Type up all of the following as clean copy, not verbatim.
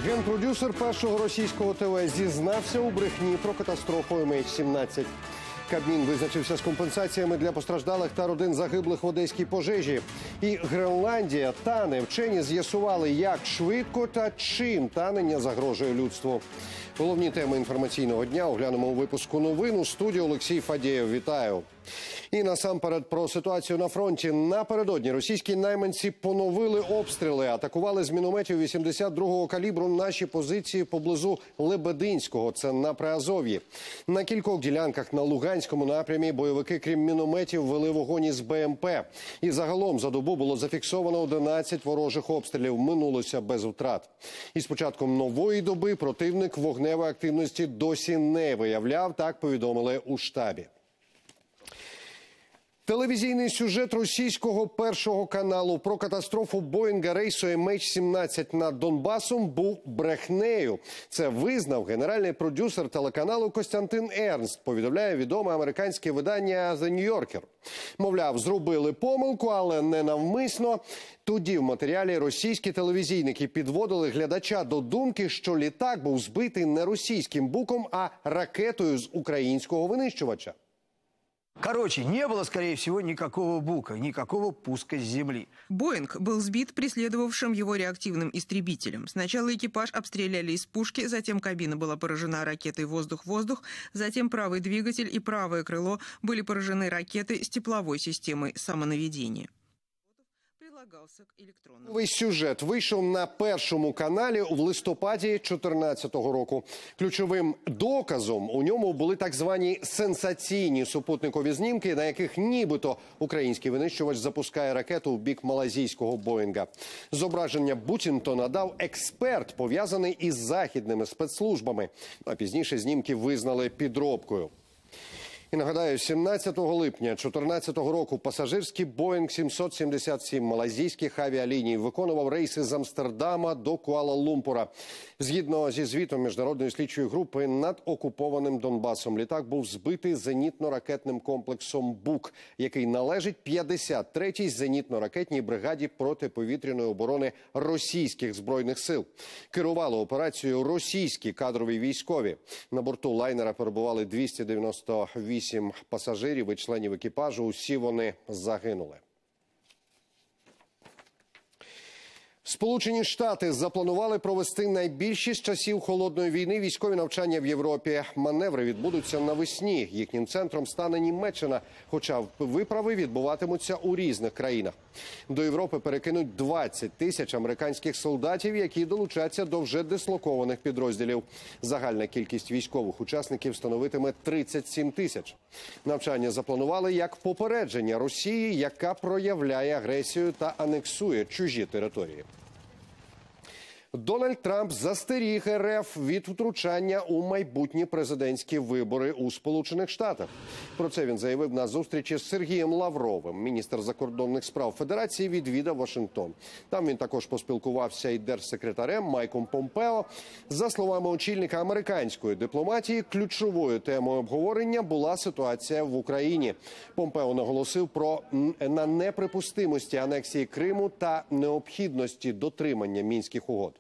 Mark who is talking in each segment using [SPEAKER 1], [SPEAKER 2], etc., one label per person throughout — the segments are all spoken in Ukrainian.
[SPEAKER 1] Генпродюсер першого російського ТВ зізнався у брехні про катастрофу MH17. Кабмін визначився з компенсаціями для постраждалих та родин загиблих в одеській пожежі. І Гренландія тане. Вчені з'ясували, як швидко та чим танення загрожує людству. Головні теми інформаційного дня оглянемо у випуску новин. У студії Олексій Фадєєв. Вітаю. І насамперед про ситуацію на фронті. Напередодні російські найманці поновили обстріли, атакували з мінометів 82-го калібру наші позиції поблизу Лебединського, це на Приазов'ї. На кількох ділянках на Луганському напрямі бойовики, крім мінометів, вели вогонь із БМП. І загалом за добу було зафіксовано 11 ворожих обстрілів, минулося без втрат. І з початком нової доби противник вогневої активності досі не виявляв, так повідомили у штабі. Телевізійний сюжет російського першого каналу про катастрофу Боїнга рейсу MH17 над Донбасом був брехнею. Це визнав генеральний продюсер телеканалу Костянтин Ернст, повідомляє відоме американське видання The New Yorker. Мовляв, зробили помилку, але не навмисно. Тоді в матеріалі російські телевізійники підводили глядача до думки, що літак був збитий не російським буком, а ракетою з українського винищувача.
[SPEAKER 2] Короче, не было, скорее всего, никакого бука, никакого пуска с земли.
[SPEAKER 3] Боинг был сбит преследовавшим его реактивным истребителем. Сначала экипаж обстреляли из пушки, затем кабина была поражена ракетой воздух-воздух, затем правый двигатель и правое крыло были поражены ракетой с тепловой системой самонаведения.
[SPEAKER 1] Новий сюжет вийшов на Першому каналі в листопаді 2014 року. Ключовим доказом у ньому були так звані сенсаційні супутникові знімки, на яких нібито український винищувач запускає ракету в бік малайзійського Боїнга. Зображення буцімто надав експерт, пов'язаний із західними спецслужбами. А пізніше знімки визнали підробкою. І нагадаю, 17 липня 2014 року пасажирський Боїнг 777 малайзійських авіаліній виконував рейси з Амстердама до Куала-Лумпура. Згідно зі звітом міжнародної слідчої групи, над окупованим Донбасом літак був збитий зенітно-ракетним комплексом «Бук», який належить 53-й зенітно-ракетній бригаді протиповітряної оборони російських збройних сил. Керували операцією російські кадрові військові. На борту лайнера перебували 298 пасажирів і членів екіпажу. Усі вони загинули. Сполучені Штати запланували провести найбільші з часів Холодної війни військові навчання в Європі. Маневри відбудуться навесні. Їхнім центром стане Німеччина, хоча виправи відбуватимуться у різних країнах. До Європи перекинуть 20 тисяч американських солдатів, які долучаться до вже дислокованих підрозділів. Загальна кількість військових учасників становитиме 37 тисяч. Навчання запланували як попередження Росії, яка проявляє агресію та анексує чужі території. Дональд Трамп застеріг РФ від втручання у майбутні президентські вибори у Сполучених Штатах. Про це він заявив на зустрічі з Сергієм Лавровим. Міністр закордонних справ Федерації відвідав Вашингтон. Там він також поспілкувався із держсекретарем Майком Помпео. За словами очільника американської дипломатії, ключовою темою обговорення була ситуація в Україні. Помпео наголосив на неприпустимості анексії Криму та необхідності дотримання Мінських угод.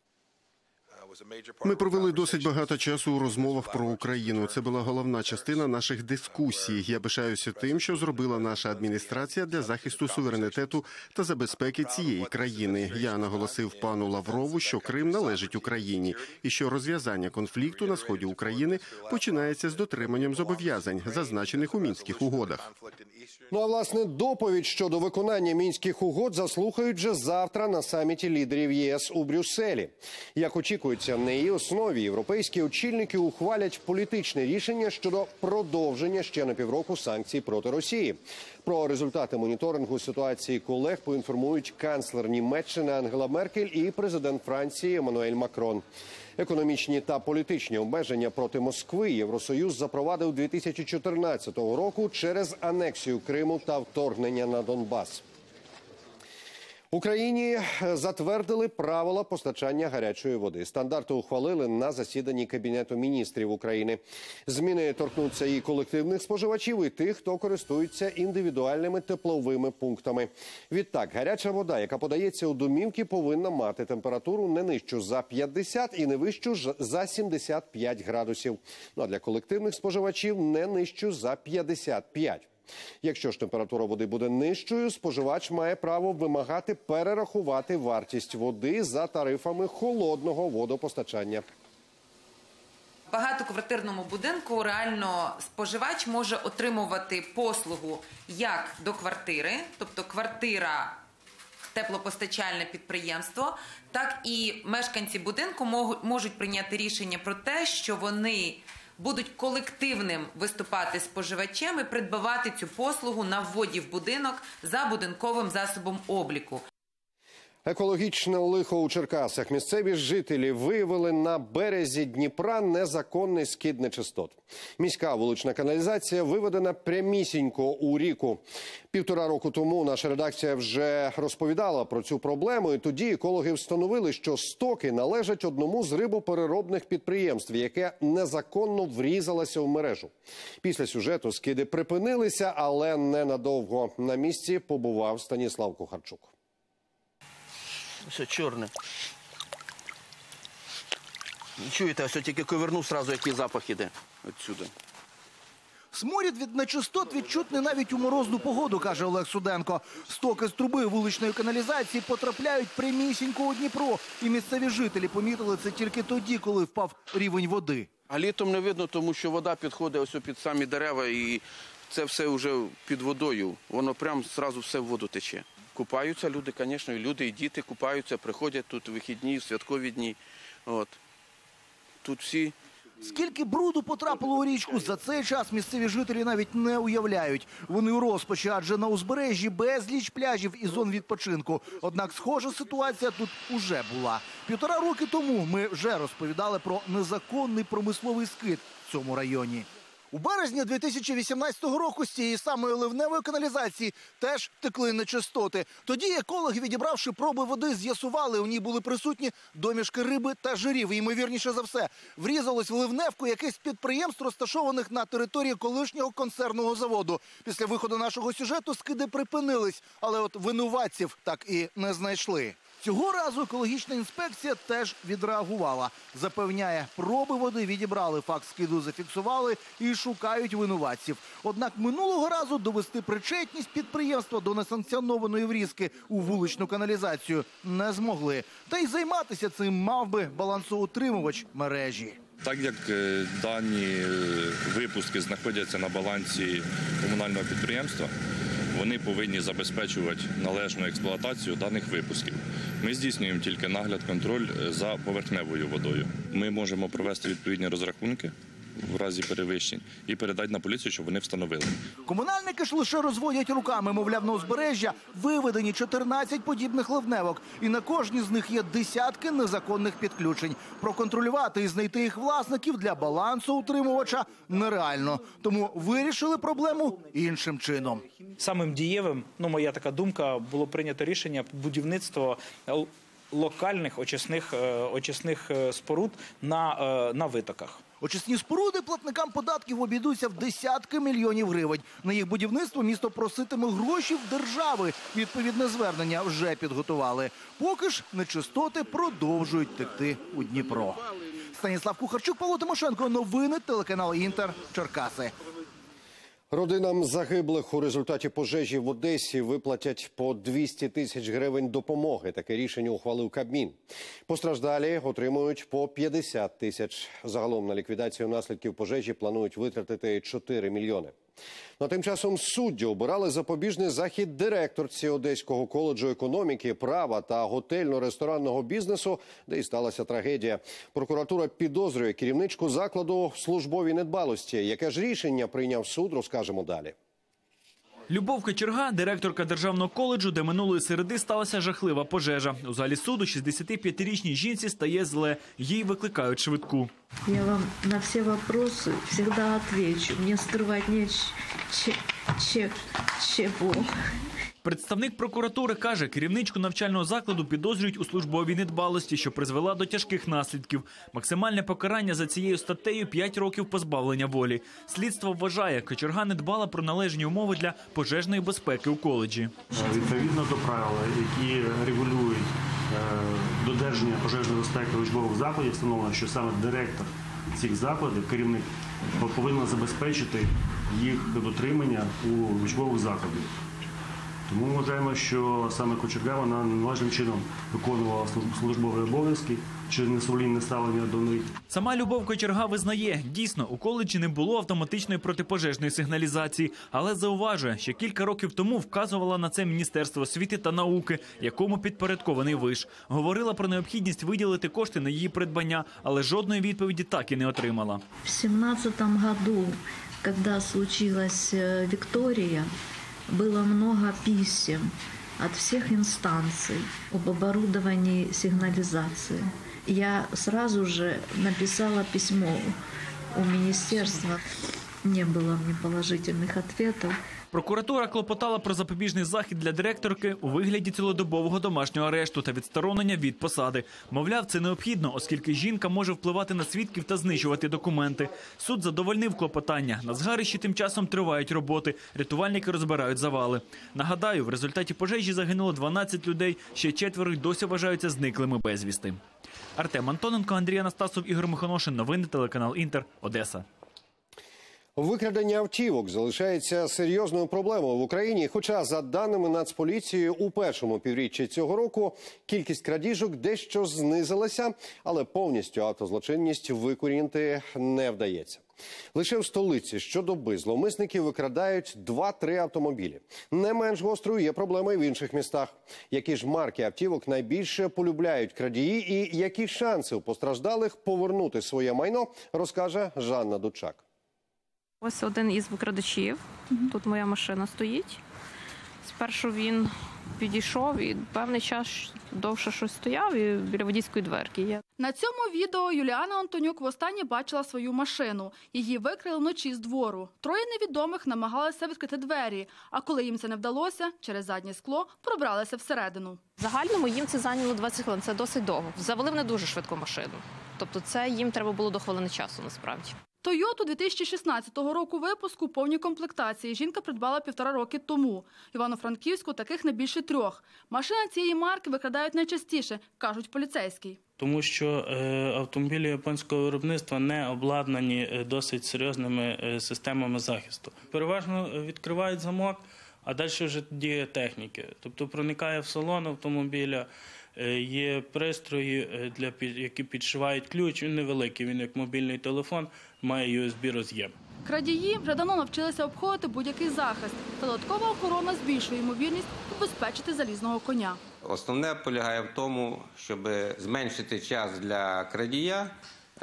[SPEAKER 4] Ми провели досить багато часу у розмовах про Україну. Це була головна частина наших дискусій. Я пишаюся тим, що зробила наша адміністрація для захисту суверенітету та за безпеки цієї країни. Я наголосив пану Лаврову, що Крим належить Україні і що розв'язання конфлікту на сході України починається з дотриманням зобов'язань, зазначених у Мінських угодах.
[SPEAKER 1] Ну а власне доповідь щодо виконання Мінських угод заслухають вже завтра на саміті лідерів ЄС у Брюсселі. Як очікується, на її основі європейські очільники ухвалять політичне рішення щодо продовження ще на півроку санкцій проти Росії. Про результати моніторингу ситуації колег поінформують канцлер Німеччини Ангела Меркель і президент Франції Еммануель Макрон. Економічні та політичні обмеження проти Москви Євросоюз запровадив 2014 року через анексію Криму та вторгнення на Донбас. В Україні затвердили правила постачання гарячої води. Стандарти ухвалили на засіданні Кабінету міністрів України. Зміни торкнуться і колективних споживачів, і тих, хто користується індивідуальними тепловими пунктами. Відтак, гаряча вода, яка подається у домівки, повинна мати температуру не нижчу за 50 і не вищу за 75 градусів. Ну а для колективних споживачів не нижчу за 55. Якщо ж температура води буде нижчою, споживач має право вимагати перерахувати вартість води за тарифами холодного водопостачання.
[SPEAKER 5] В багатоквартирному будинку реально споживач може отримувати послугу як до квартири, тобто квартира, теплопостачальне підприємство, так і мешканці будинку можуть прийняти рішення про те, що вони будуть колективним виступати споживачем і придбавати цю послугу на вводі в будинок за будинковим засобом обліку.
[SPEAKER 1] Екологічне лихо у Черкасах. Місцеві жителі виявили на березі Дніпра незаконний скид нечистот. Міська вулична каналізація виведена прямісінько у ріку. 1,5 року тому наша редакція вже розповідала про цю проблему. І тоді екологи встановили, що стоки належать одному з рибопереробних підприємств, яке незаконно врізалося в мережу. Після сюжету скиди припинилися, але ненадовго. На місці побував Станіслав Кухарчук.
[SPEAKER 6] Все чорне. Чуєте, ось тільки ковернув, одразу який запах іде відсюди.
[SPEAKER 7] Сморід від нечистот відчутний навіть у морозну погоду, каже Олег Суденко. Стоки з труби вуличної каналізації потрапляють прямісінько у Дніпро. І місцеві жителі помітили це тільки тоді, коли впав рівень води.
[SPEAKER 6] А літом не видно, тому що вода підходить ось під самі дерева і це все вже під водою. Воно прямо одразу все в воду тече. Купаються люди, звісно, і люди, і діти купаються, приходять тут вихідні, святкові дні. От. Тут всі.
[SPEAKER 7] Скільки бруду потрапило у річку, за цей час місцеві жителі навіть не уявляють. Вони у розпачі, адже на узбережжі безліч пляжів і зон відпочинку. Однак схожа ситуація тут уже була. 1,5 роки тому ми вже розповідали про незаконний промисловий скид в цьому районі. У березні 2018 року з цієї самої ливневої каналізації теж текли нечистоти. Тоді екологи, відібравши проби води, з'ясували, у ній були присутні домішки риби та жирів. І, ймовірніше за все, врізалось в ливневку якесь підприємств, розташованих на території колишнього консервного заводу. Після виходу нашого сюжету скиди припинились, але от винуватців так і не знайшли. Цього разу екологічна інспекція теж відреагувала. Запевняє, проби води відібрали, факт скиду зафіксували і шукають винуватців. Однак минулого разу довести причетність підприємства до несанкціонованої врізки у вуличну каналізацію не змогли. Та й займатися цим мав би балансоутримувач мережі.
[SPEAKER 8] Так як дані випуски знаходяться на балансі комунального підприємства, вони повинні забезпечувати належну експлуатацію даних випусків. Ми здійснюємо тільки нагляд, контроль за поверхневою водою. Ми можемо провести відповідні розрахунки в разі перевищень і передати на поліцію, щоб вони встановили.
[SPEAKER 7] Комунальники ж лише розводять руками, мовляв, на узбережжя виведені 14 подібних ливневок. І на кожній з них є десятки незаконних підключень. Проконтролювати і знайти їх власників для балансоутримувача нереально. Тому вирішили проблему іншим чином.
[SPEAKER 9] Самим дієвим, моя така думка, було прийнято рішення будівництво локальних очисних споруд на витоках.
[SPEAKER 7] Очисні споруди платникам податків обійдуться в десятки мільйонів гривень. На їх будівництво місто проситиме гроші в держави. Відповідне звернення вже підготували. Поки ж нечистоти продовжують текти у Дніпро. Станіслав Кухарчук, Павло Тимошенко. Новини, телеканал «Інтер», Черкаси.
[SPEAKER 1] Родинам загиблих у результаті пожежі в Одесі виплатять по 200 тисяч гривень допомоги. Таке рішення ухвалив Кабмін. Постраждалі отримують по 50 тисяч. Загалом на ліквідацію наслідків пожежі планують витратити 4 мільйони. Ну, а тим часом судді обирали запобіжний захід директорці Одеського коледжу економіки, права та готельно-ресторанного бізнесу, де і сталася трагедія. Прокуратура підозрює керівничку закладу в службовій недбалості. Яке ж рішення прийняв суд, розкажемо далі.
[SPEAKER 10] Любов Кочерга – директорка державного коледжу, де минулої середи сталася жахлива пожежа. У залі суду 65-річній жінці стає зле. Їй викликають швидку.
[SPEAKER 11] Я вам на все вопросы всегда отвечу. Мне скрывать нечего.
[SPEAKER 10] Представник прокуратури каже, керівничку навчального закладу підозрюють у службовій недбалості, що призвела до тяжких наслідків. Максимальне покарання за цією статтею – 5 років позбавлення волі. Слідство вважає, кочерга не дбала про належні умови для пожежної безпеки у коледжі.
[SPEAKER 12] Відповідно до правил, які регулюють додержання пожежної безпеки учбових закладів, встановлено, що саме директор цих закладів, керівник, повинен забезпечити їх дотримання у учбових закладах. Тому ми вважаємо, що саме кочерга, вона належним чином виконувала службові обов'язки чи несумлінне ставлення до них.
[SPEAKER 10] Сама Любов Кочерга визнає, дійсно, у коледжі не було автоматичної протипожежної сигналізації, але зауважує, що кілька років тому вказувала на це Міністерство освіти та науки, якому підпорядкований виш. Говорила про необхідність виділити кошти на її придбання, але жодної відповіді так і не отримала.
[SPEAKER 11] В 2017 году, когда случилась Виктория, было много писем от всех инстанций об оборудовании сигнализации. Я сразу же написала письмо у министерства. Не было мне положительных ответов.
[SPEAKER 10] Прокуратура клопотала про запобіжний захід для директорки у вигляді цілодобового домашнього арешту та відсторонення від посади. Мовляв, це необхідно, оскільки жінка може впливати на свідків та знищувати документи. Суд задовольнив клопотання. На згарищі тим часом тривають роботи. Рятувальники розбирають завали. Нагадаю, в результаті пожежі загинуло 12 людей, ще 4 досі вважаються зниклими безвісти. Артем Антоненко, Андрій Анастасов, Ігор Михоношин. Новини телеканал Інтер. Одеса.
[SPEAKER 1] Викрадення автівок залишається серйозною проблемою в Україні. Хоча, за даними Нацполіції, у першому півріччі цього року кількість крадіжок дещо знизилася, але повністю автозлочинність викорінити не вдається. Лише в столиці щодоби зловмисники викрадають 2-3 автомобілі. Не менш гострою є проблема і в інших містах. Які ж марки автівок найбільше полюбляють крадії і які шанси у постраждалих повернути своє майно, розкаже Жанна Дучак.
[SPEAKER 13] Ось один із викрадачів. Тут моя машина стоїть. Спершу він підійшов і певний час довше щось стояв і біля водійської дверки.
[SPEAKER 14] На цьому відео Юліана Антонюк востаннє бачила свою машину. Її викрили вночі з двору. 3 невідомих намагалися відкрити двері, а коли їм це не вдалося, через заднє скло пробралися всередину.
[SPEAKER 13] В загальному їм це зайняло 20 хвилин, це досить довго. Завели вони дуже швидко машину. Тобто це їм треба було до хвилини часу насправді.
[SPEAKER 14] Тойоту 2016 року випуску повній комплектації жінка придбала 1,5 роки тому. В Івано-Франківську таких не більше 3. Машини цієї марки викрадають найчастіше, кажуть поліцейські.
[SPEAKER 15] Тому що автомобілі японського виробництва не обладнані досить серйозними системами захисту. Переважно відкривають замок, а далі вже діє техніки. Тобто проникає в салон автомобіля, є пристрої, які підшивають ключ, він невеликий, він як мобільний телефон, має USB-роз'єм.
[SPEAKER 14] Крадії вже давно навчилися обходити будь-який захист. Додаткова охорона збільшує ймовірність убезпечити залізного коня.
[SPEAKER 16] Основне полягає в тому, щоб зменшити час для крадія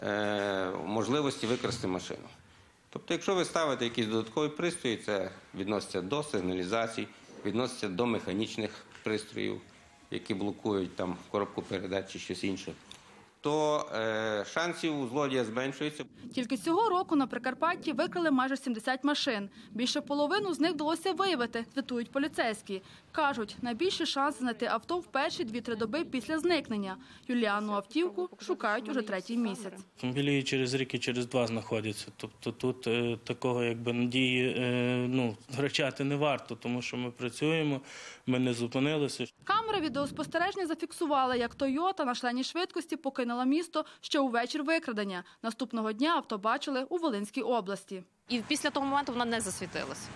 [SPEAKER 16] можливості викрасти машину. Тобто, якщо ви ставите якісь додаткові пристрої, це відноситься до сигналізацій, відноситься до механічних пристроїв, які блокують там коробку передач чи щось інше, то шансів у злодія зменшується.
[SPEAKER 14] Тільки цього року на Прикарпатті викрали майже 70 машин. Більше половину з них вдалося виявити, звітують поліцейські. Кажуть, найбільші шанси знайти авто в перші 2-3 доби після зникнення. Юліанну автівку шукають уже 3-й місяць.
[SPEAKER 15] Автомобілі через рік і через 2 знаходяться. Тобто тут такого надії втрачати не варто, тому що ми працюємо, ми не зупинилися.
[SPEAKER 14] Камери відеоспостереження зафіксували, як Тойота на шаленій швидкості покинула місто ще у вечір викрадення. Наступного дня авто бачили у Волинській області.
[SPEAKER 13] І після того моменту вона не засвітилася.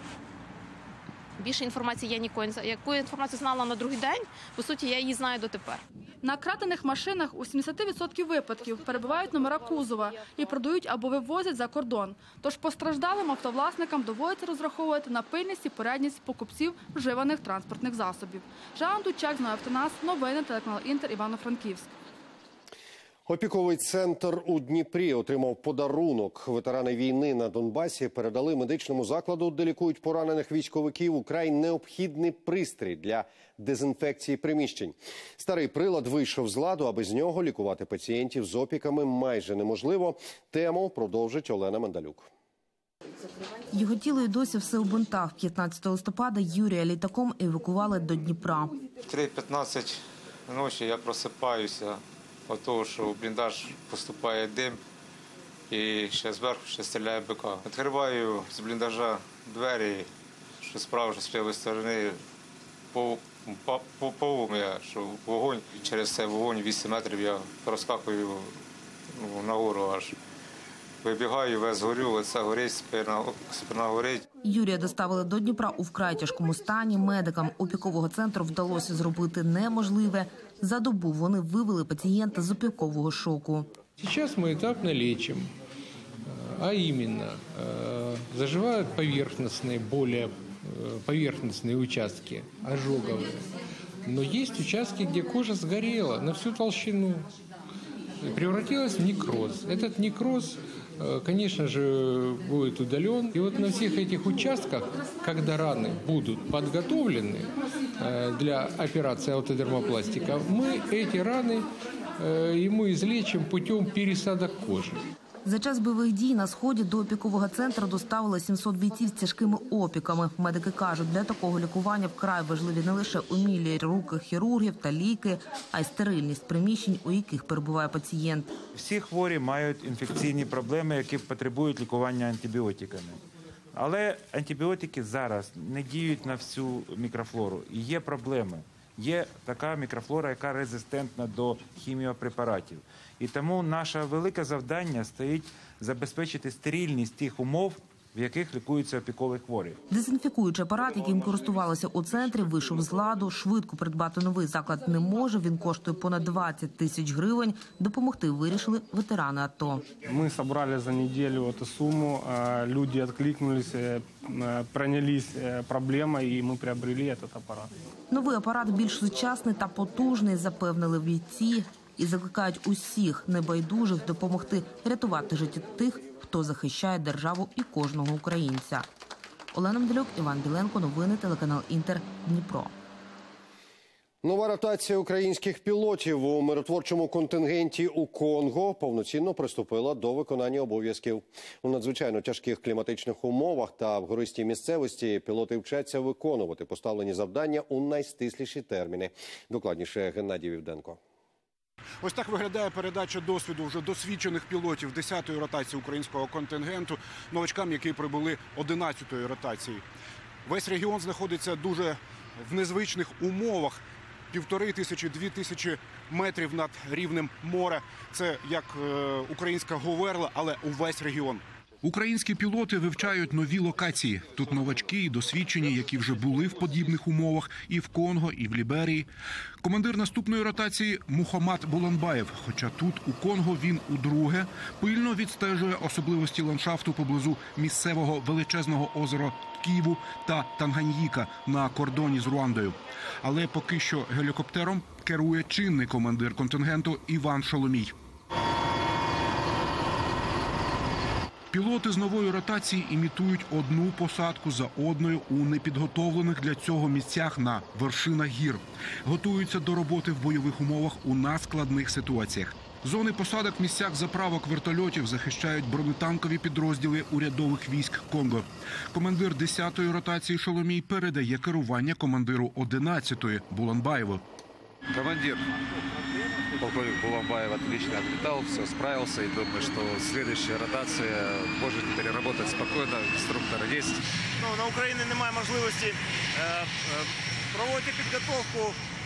[SPEAKER 13] Більше інформації я ніколи не знаю. Яку інформацію знала на другий день, по суті, я її знаю дотепер.
[SPEAKER 14] На крадених машинах у 70% випадків перебувають номера кузова і продають або вивозять за кордон. Тож постраждалим автовласникам доводиться розраховувати на пильність і порядність покупців вживаних транспортних засобів. Жанна Дучак, Автонас, новини, телеканал Інтер, Івано-Франківськ.
[SPEAKER 1] Опіковий центр у Дніпрі отримав подарунок. Ветерани війни на Донбасі передали медичному закладу, де лікують поранених військовиків, украй необхідний пристрій для дезінфекції приміщень. Старий прилад вийшов з ладу, а без нього лікувати пацієнтів з опіками майже неможливо. Тему продовжить Олена Мандалюк.
[SPEAKER 17] Його тіло й досі все у бинтах. 15 листопада Юрія літаком евакували до Дніпра.
[SPEAKER 18] 3:15 ночі я просипаюся від того, що в бліндаж поступає дим і ще зверху стріляє БК. Відкриваю з бліндажа двері, що справа, що з лівої сторони, полум'я, що вогонь. Через цей вогонь 8 метрів я проскакую нагору аж. Вибігаю, весь горю, лице горить, спина горить.
[SPEAKER 17] Юрія доставили до Дніпра у вкрай тяжкому стані. Медикам опікового центру вдалося зробити неможливе. За добу вони вивели пацієнта з опікового шоку.
[SPEAKER 19] Сейчас мы этапно лечим, а именно заживают более поверхностные участки, ожоговые. Но есть участки, где кожа сгорела на всю толщину и превратилась в некроз. Этот некроз, конечно же, будет удален. И вот на всех этих участках, когда раны будут подготовлены для операции аутодермопластика, мы эти раны ему излечим путем пересадок кожи.
[SPEAKER 17] За час бойових дій на Сході до опікового центру доставили 700 бійців з тяжкими опіками. Медики кажуть, для такого лікування вкрай важливі не лише умілі руки хірургів та ліки, а й стерильність приміщень, у яких перебуває пацієнт.
[SPEAKER 20] Всі хворі мають інфекційні проблеми, які потребують лікування антибіотиками. Але антибіотики зараз не діють на всю мікрофлору. І є проблеми. Є така мікрофлора, яка резистентна до хіміопрепаратів. І тому наше велике завдання стоїть забезпечити стерильність тих умов, в яких лікуються опікові хворі.
[SPEAKER 17] Дезінфікуючий апарат, яким користувалися у центрі, вийшов з ладу. Швидко придбати новий заклад не може. Він коштує понад 20 тисяч гривень. Допомогти вирішили ветерани АТО.
[SPEAKER 21] Ми зібрали за неділю цю суму. Люди відкликнулися, прийнялись проблемою, і ми приобрели цей апарат.
[SPEAKER 17] Новий апарат більш сучасний та потужний, запевнили бійці. І закликають усіх небайдужих допомогти рятувати життя тих, хто захищає державу і кожного українця. Олена Мдалюк, Іван Біленко. Новини, телеканал Інтер, Дніпро.
[SPEAKER 1] Нова ротація українських пілотів у миротворчому контингенті у Конго повноцінно приступила до виконання обов'язків. У надзвичайно тяжких кліматичних умовах та в гористій місцевості пілоти вчаться виконувати поставлені завдання у найстисліші терміни. Докладніше Геннадій Вівденко.
[SPEAKER 22] Ось так виглядає передача досвіду вже досвідчених пілотів 10-ї ротації українського контингенту новачкам, які прибули 11-ї ротації. Весь регіон знаходиться дуже в незвичних умовах. 1500–2000 метрів над рівнем моря. Це як українська Говерла, але увесь регіон.
[SPEAKER 23] Українські пілоти вивчають нові локації. Тут новачки і досвідчені, які вже були в подібних умовах і в Конго, і в Ліберії. Командир наступної ротації Мухаммад Буланбаєв. Хоча тут, у Конго, він удруге пильно відстежує особливості ландшафту поблизу місцевого величезного озера Ківу та Танганьїка на кордоні з Руандою. Але поки що гелікоптером керує чинний командир контингенту Іван Шоломій. Пілоти з нової ротації імітують одну посадку за одною у непідготовлених для цього місцях на вершинах гір. Готуються до роботи в бойових умовах у надскладних ситуаціях. Зони посадок, місцях заправок вертольотів захищають бронетанкові підрозділи урядових військ Конго. Командир 10-ї ротації Шоломій передає керування командиру 11-ї Буланбаєву.
[SPEAKER 24] Командир полковник Буланбаев отлично отлетал, все справился, и думаю, что следующая ротация может теперь работать спокойно, инструктор есть.
[SPEAKER 25] На Україні немає можливості проводити підготовку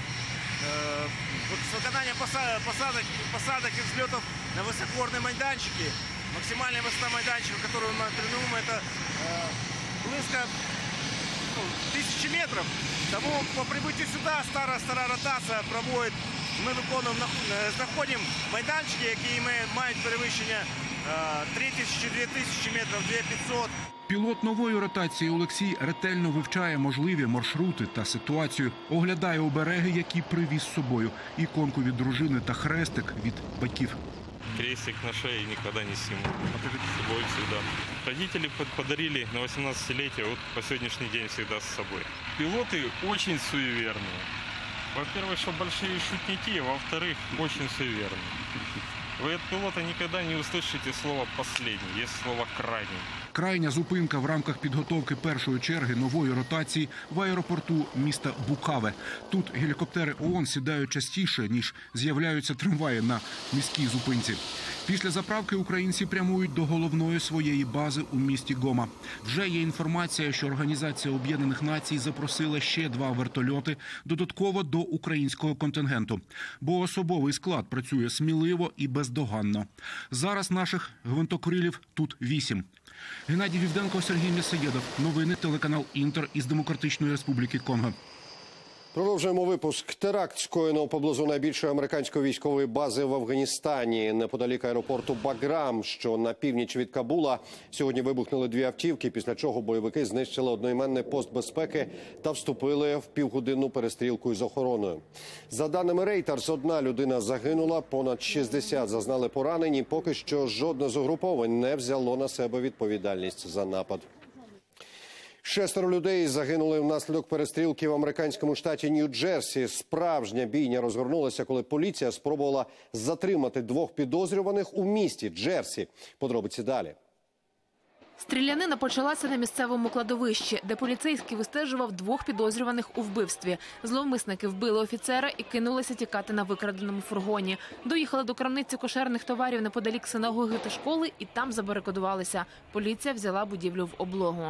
[SPEAKER 25] з виконання посадок і взльотів на високогорні майданчики. Максимальна висота майданчика, яку ми тренуємо, це близько 1000 метрів. Тому по прибуттю сюди стара ротація проводить. Ми знаходимо майданчики, які мають перевищення 3000–2000 метрів, 2500.
[SPEAKER 23] Пілот нової ротації Олексій ретельно вивчає можливі маршрути та ситуацію, оглядає обереги, які привіз з собою, іконку від дружини та хрестик від батьків.
[SPEAKER 8] Крестик на шее никогда не сниму. С собой всегда. Родители подарили на 18-летие, вот по сегодняшний день всегда с собой. Пилоты очень суеверные. Во-первых, что большие шутники, во-вторых, очень суеверные. Вы от пилота никогда не услышите слово «последний», есть слово «крайний».
[SPEAKER 23] Крайня зупинка в рамках підготовки першої черги нової ротації в аеропорту міста Букаве. Тут гелікоптери ООН сідають частіше, ніж з'являються трамваї на міській зупинці. Після заправки українці прямують до головної своєї бази у місті Гома. Вже є інформація, що Організація Об'єднаних Націй запросила ще 2 вертольоти додатково до українського контингенту. Бо особовий склад працює сміливо і бездоганно. Зараз наших гвинтокрилів тут 8. Геннадій Вівденко, Сергій М'ясоєдов. Новини, телеканал «Інтер» із Демократичної Республіки Конго.
[SPEAKER 1] Продовжуємо випуск. Теракт скоєно поблизу найбільшої американської військової бази в Афганістані. Неподалік аеропорту Баграм, що на північ від Кабула. Сьогодні вибухнули 2 автівки, після чого бойовики знищили одноіменний пост безпеки та вступили в півгодинну перестрілку із охороною. За даними Reuters, 1 людина загинула, понад 60 зазнали поранені. Поки що жодне з угруповань не взяло на себе відповідальність за напад. 6 людей загинули внаслідок перестрілки в американському штаті Нью-Джерсі. Справжня бійня розгорнулася, коли поліція спробувала затримати 2 підозрюваних у місті Джерсі. Подробиці далі.
[SPEAKER 2] Стрілянина почалася на місцевому кладовищі, де поліцейський вистежував 2 підозрюваних у вбивстві. Зловмисники вбили офіцера і кинулися тікати на викраденому фургоні. Доїхали до крамниці кошерних товарів неподалік синагоги та школи і там забарикадувалися. Поліція взяла будівлю в облогу.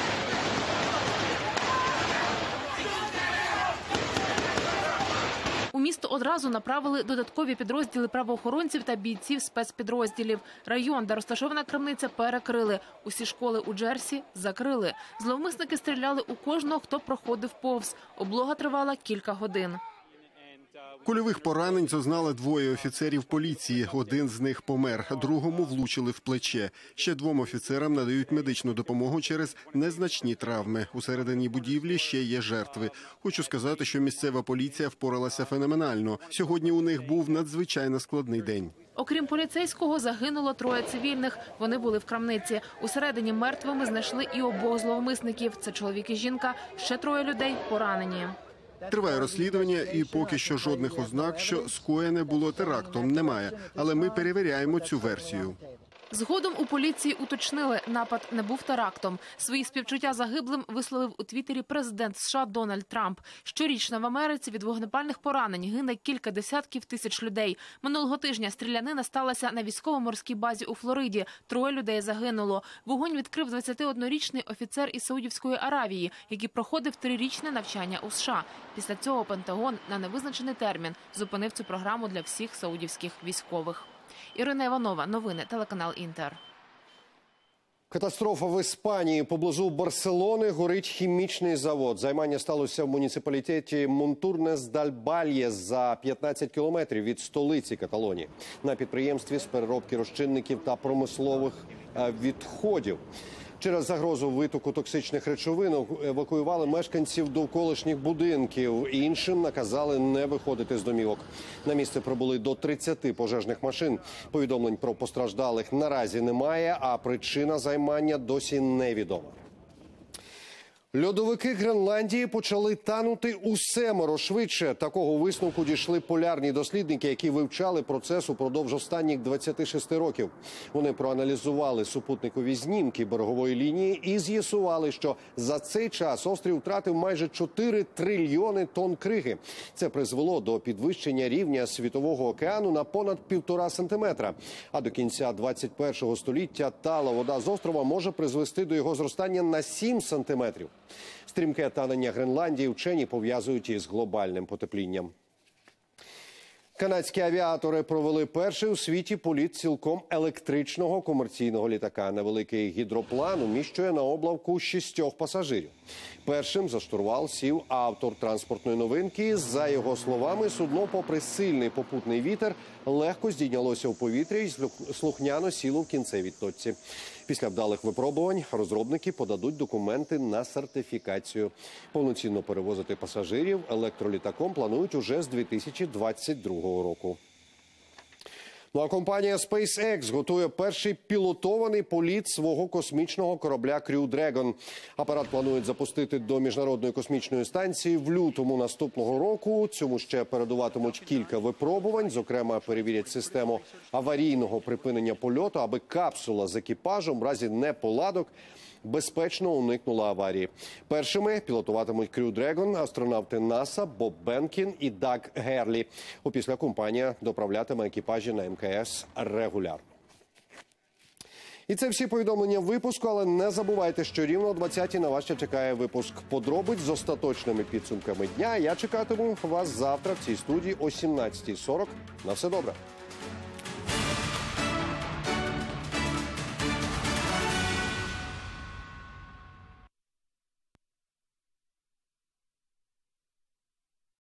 [SPEAKER 2] У місто одразу направили додаткові підрозділи правоохоронців та бійців спецпідрозділів. Район, де розташована крамниця, перекрили. Усі школи у Джерсі закрили. Зловмисники стріляли у кожного, хто проходив повз. Облога тривала кілька годин.
[SPEAKER 3] Кульових поранень зазнали 2 офіцерів поліції. 1 з них помер, другому влучили в плече. Ще 2 офіцерам надають медичну допомогу через незначні травми. Усередині будівлі ще є жертви. Хочу сказати, що місцева поліція впоралася феноменально. Сьогодні у них був надзвичайно складний день.
[SPEAKER 2] Окрім поліцейського, загинуло 3 цивільних. Вони були в крамниці. Усередині мертвими знайшли і обох зловмисників. Це чоловік і жінка. Ще 3 людей поранені.
[SPEAKER 3] Триває розслідування і поки що жодних ознак, що скоєне було терактом, немає. Але ми перевіряємо цю версію.
[SPEAKER 2] Згодом у поліції уточнили, напад не був терактом. Свої співчуття загиблим висловив у Твіттері президент США Дональд Трамп. Щорічно в Америці від вогнепальних поранень гине кілька десятків тисяч людей. Минулого тижня стрілянина сталася на військово-морській базі у Флориді. 3 людей загинуло. Вогонь відкрив 21-річний офіцер із Саудівської Аравії, який проходив 3-річне навчання у США. Після цього Пентагон на невизначений термін зупинив цю програму для всіх саудівських військових. Ірина Іванова, новини, телеканал «Інтер».
[SPEAKER 1] Катастрофа в Іспанії. Поблизу Барселони горить хімічний завод. Займання сталося в муніципалітеті Монтурнес-даль-Бальє за 15 кілометрів від столиці Каталонії. На підприємстві з переробки розчинників та промислових відходів. Через загрозу витоку токсичних речовин евакуювали мешканців довколишніх будинків. Іншим наказали не виходити з домівок. На місце прибули до 30 пожежних машин. Повідомлень про постраждалих наразі немає, а причина займання досі невідома. Льодовики Гренландії почали танути у 7 швидше. Такого висновку дійшли полярні дослідники, які вивчали процес упродовж останніх 26 років. Вони проаналізували супутникові знімки берегової лінії і з'ясували, що за цей час острів втратив майже 4 трильйони тонн криги. Це призвело до підвищення рівня Світового океану на понад 1,5 сантиметра. А до кінця 21-го століття тала вода з острова може призвести до його зростання на 7 сантиметрів. Стрімке танення Гренландії вчені пов'язують із глобальним потеплінням. Канадські авіатори провели перший у світі політ цілком електричного комерційного літака. Невеликий гідроплан уміщує на облавку 6 пасажирів. Першим за штурвал сів автор транспортної новинки. За його словами, судно, попри сильний попутний вітер, легко здійнялося в повітря і слухняно сіло в кінцевій точці. Після вдалих випробувань розробники подадуть документи на сертифікацію. Повноцінно перевозити пасажирів електролітаком планують уже з 2022 року. Ну а компанія SpaceX готує перший пілотований політ свого космічного корабля Crew Dragon. Апарат планують запустити до Міжнародної космічної станції в лютому наступного року. Цьому ще передуватимуть кілька випробувань. Зокрема, перевірять систему аварійного припинення польоту, аби капсула з екіпажем в разі неполадок безпечно уникнула аварії. Першими пілотуватимуть Crew Dragon астронавти НАСА Боб Бенкін і Даг Герлі. Опісля компанія доправлятиме екіпажі на МКС регулярно. І це всі повідомлення випуску, але не забувайте, що рівно о 20-й на вас ще чекає випуск подробиць з остаточними підсумками дня. Я чекатиму вас завтра в цій студії о 17:40. На все добре.